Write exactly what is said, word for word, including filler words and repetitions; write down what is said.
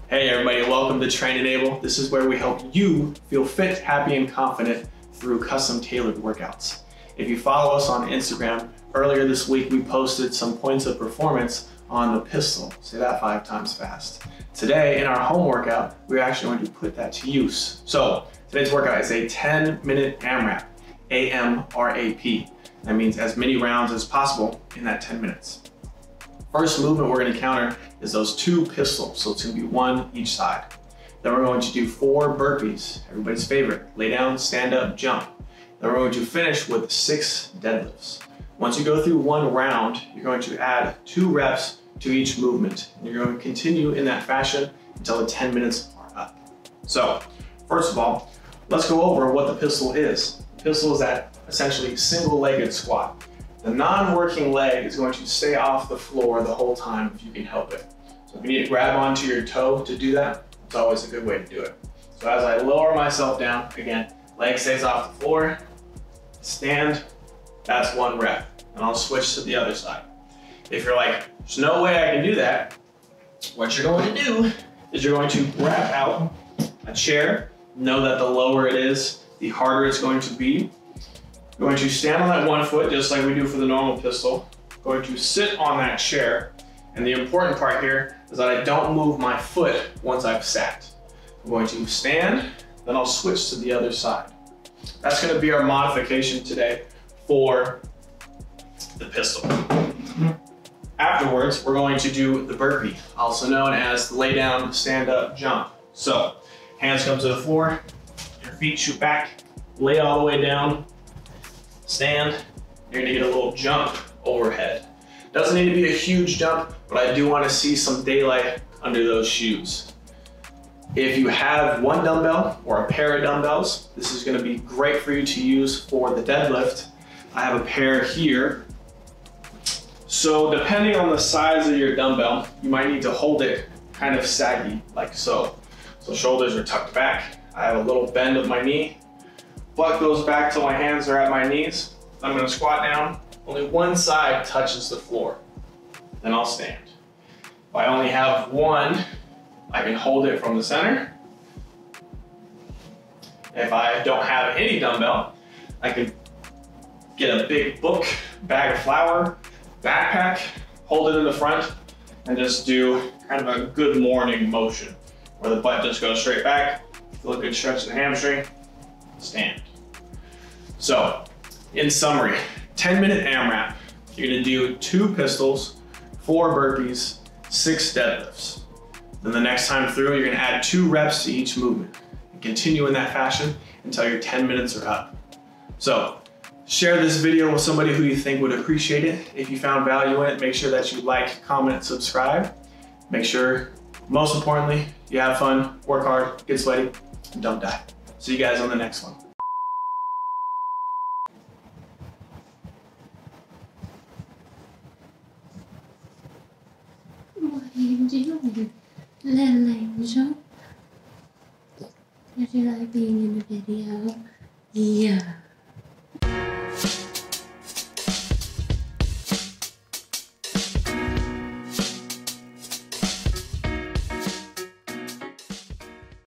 Hey everybody, welcome to Train Enable. This is where we help you feel fit, happy, and confident through custom tailored workouts. If you follow us on Instagram, earlier this week we posted some points of performance on the pistol. Say that five times fast. Today in our home workout, we're actually going to put that to use. So today's workout is a ten minute AMRAP, A M R A P. That means as many rounds as possible in that ten minutes. First movement we're going to counter is those two pistols, so it's going to be one each side. Then we're going to do four burpees, everybody's favorite, lay down, stand up, jump. Then we're going to finish with six deadlifts. Once you go through one round, you're going to add two reps to each movement. And you're going to continue in that fashion until the ten minutes are up. So, first of all, let's go over what the pistol is. The pistol is that essentially single-legged squat. The non-working leg is going to stay off the floor the whole time if you can help it. So if you need to grab onto your toe to do that, it's always a good way to do it. So as I lower myself down, again, leg stays off the floor, stand, that's one rep. And I'll switch to the other side. If you're like, there's no way I can do that, what you're going to do is you're going to wrap out a chair. Know that the lower it is, the harder it's going to be. Going to stand on that one foot just like we do for the normal pistol. Going to sit on that chair. And the important part here is that I don't move my foot once I've sat. I'm going to stand, then I'll switch to the other side. That's going to be our modification today for the pistol. Afterwards, we're going to do the burpee, also known as the lay down, stand up, jump. So hands come to the floor, your feet shoot back, lay all the way down, stand, you're gonna get a little jump overhead. Doesn't need to be a huge jump, but I do wanna see some daylight under those shoes. If you have one dumbbell or a pair of dumbbells, this is gonna be great for you to use for the deadlift. I have a pair here. So depending on the size of your dumbbell, you might need to hold it kind of saggy, like so. So shoulders are tucked back. I have a little bend of my knee. Butt goes back till my hands are at my knees. I'm gonna squat down. Only one side touches the floor. Then I'll stand. If I only have one, I can hold it from the center. If I don't have any dumbbell, I can get a big book, bag of flour, backpack, hold it in the front, and just do kind of a good morning motion where the butt just goes straight back, feel a good stretch in the hamstring, stand. So, in summary, ten minute AMRAP. You're gonna do two pistols, four burpees, six deadlifts. Then the next time through, you're gonna add two reps to each movement. And continue in that fashion until your ten minutes are up. So, share this video with somebody who you think would appreciate it. If you found value in it, make sure that you like, comment, subscribe. Make sure, most importantly, you have fun, work hard, get sweaty, and don't die. See you guys on the next one. What are you doing, little angel? Did you like being in the video? Yeah.